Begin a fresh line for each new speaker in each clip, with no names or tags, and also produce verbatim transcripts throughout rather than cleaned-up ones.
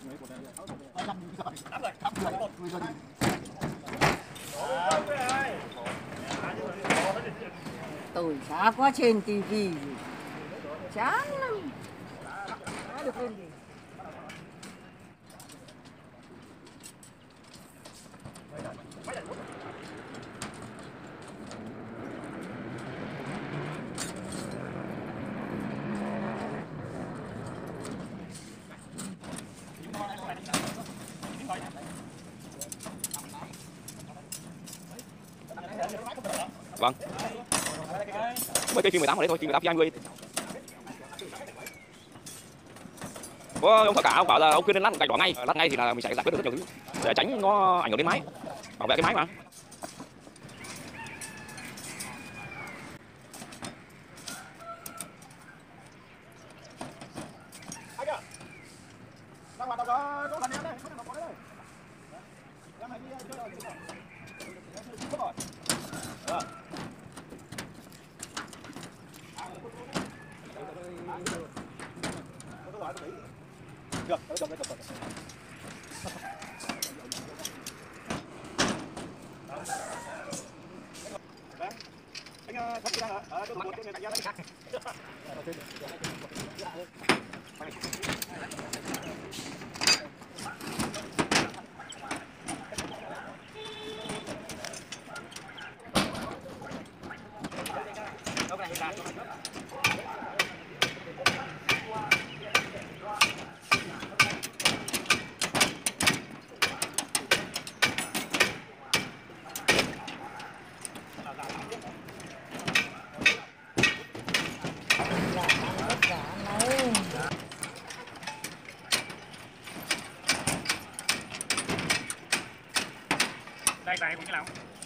Tôi xa quá trên tivi chán lắm. Nói được lên gì.
Vâng. Mới cái phim mười tám ở đấy thôi, phim mười tám cho hai mươi. Có ông thợ cả ông bảo là ông khuyên nên lát một gạch đỏ ngay, lát ngay thì là mình sẽ giải quyết được rất nhiều thứ để tránh nó ảnh hưởng đến máy, bảo vệ cái máy mà.
Được, được, được, được. Anh sắp đi ra hả? Ờ, tôi một cái cạnh ra đấy. Đây này cũng như nào?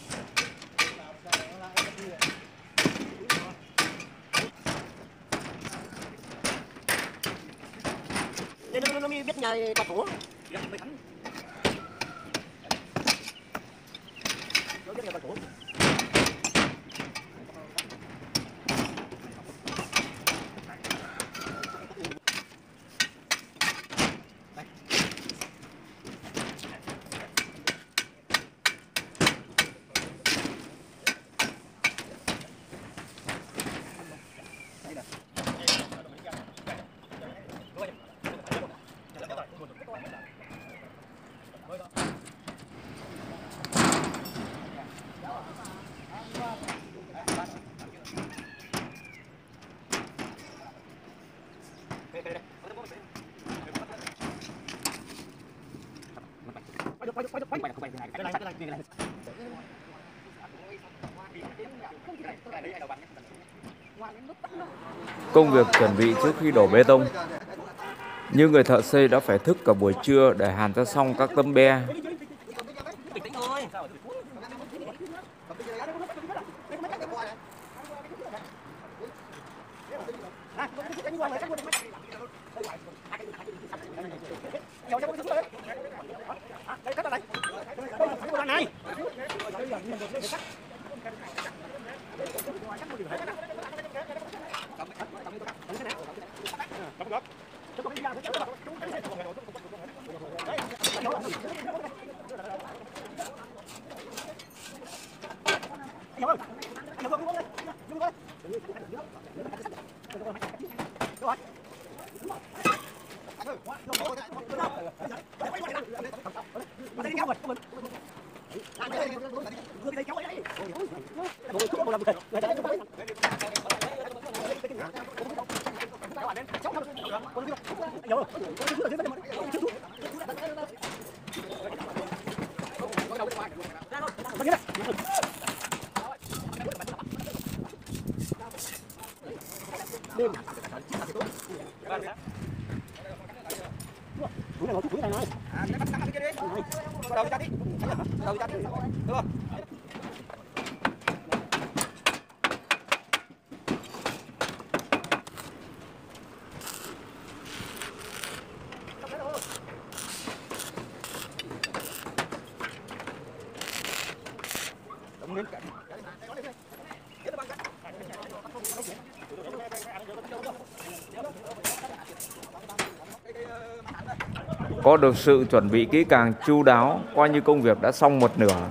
Đây nó nó biết nhà bà chủ.
Dạ, mấy thằng. Nó biết nhà bà chủ.
Công việc chuẩn bị trước khi đổ bê tông. Như người thợ xây đã phải thức cả buổi trưa để hàn cho xong các tấm be. có được sự chuẩn bị kỹ càng chu đáo, coi như công việc đã xong một nửa.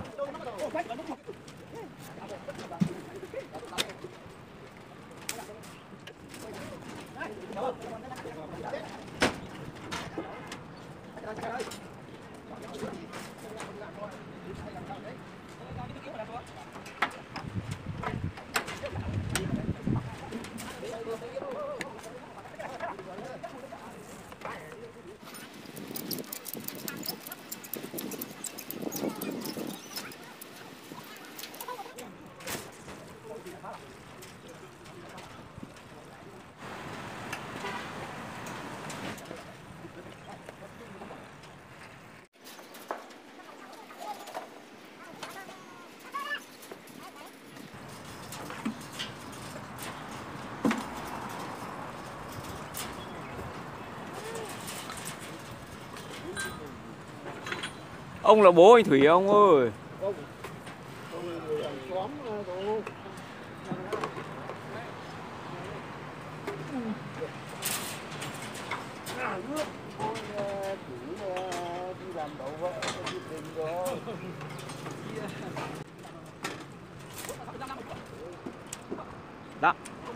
Ông là bố anh Thủy ông ơi. Đó.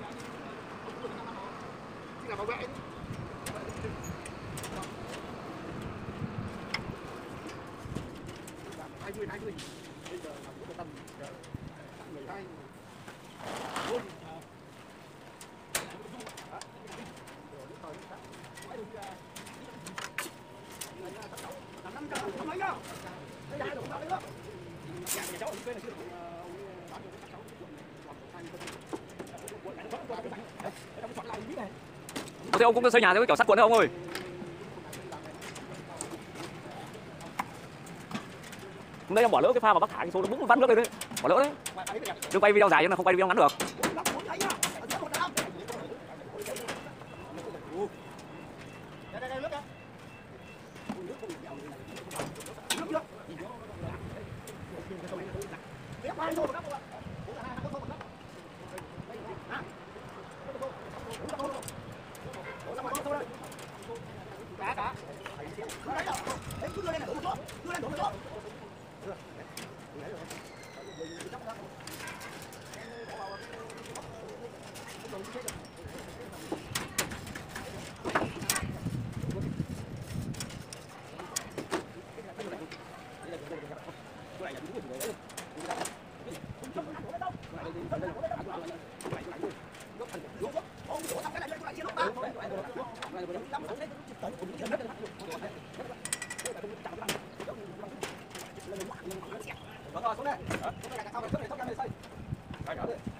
Thế ông cũng xây nhà theo cái kiểu sắt cuộn đấy ông ơi. Hôm nay em bỏ lỡ cái pha mà bác thả cái số nó búng vắt nước lên đấy. Bỏ lỡ đấy. Đừng quay video dài nhưng mà không quay video ngắn được. Xuống đây. Xuống đây, xuống đây, xuống đây, xuống đây, xuống đây, xuống đây.